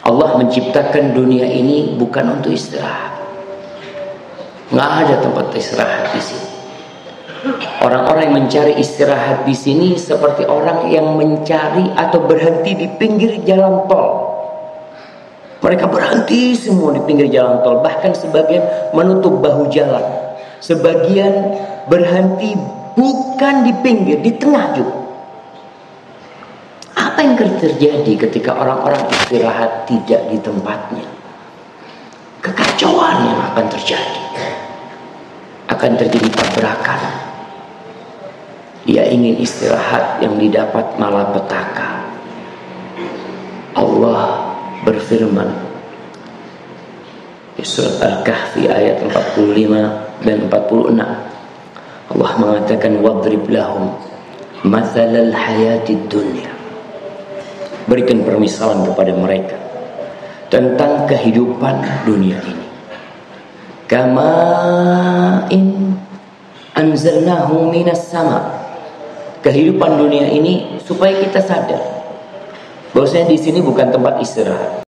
Allah menciptakan dunia ini bukan untuk istirahat. Nggak ada tempat istirahat di sini. Orang-orang yang mencari istirahat di sini seperti orang yang mencari atau berhenti di pinggir jalan tol. Mereka berhenti semua di pinggir jalan tol, bahkan sebagian menutup bahu jalan. Sebagian berhenti bukan di pinggir, di tengah juga. Apa yang terjadi ketika orang-orang istirahat tidak di tempatnya? Kekacauan yang akan terjadi. Akan terjadi tabrakan. Dia ingin istirahat, yang didapat malapetaka. Allah berfirman di surat Al-Kahfi ayat 45 dan 46. Allah mengatakan wadrib lahum mathalal hayatid dunya. Berikan permisalan kepada mereka tentang kehidupan dunia ini. Kama in anzalnahu minas sama. Kehidupan dunia ini supaya kita sadar bahwasanya di sini bukan tempat istirahat.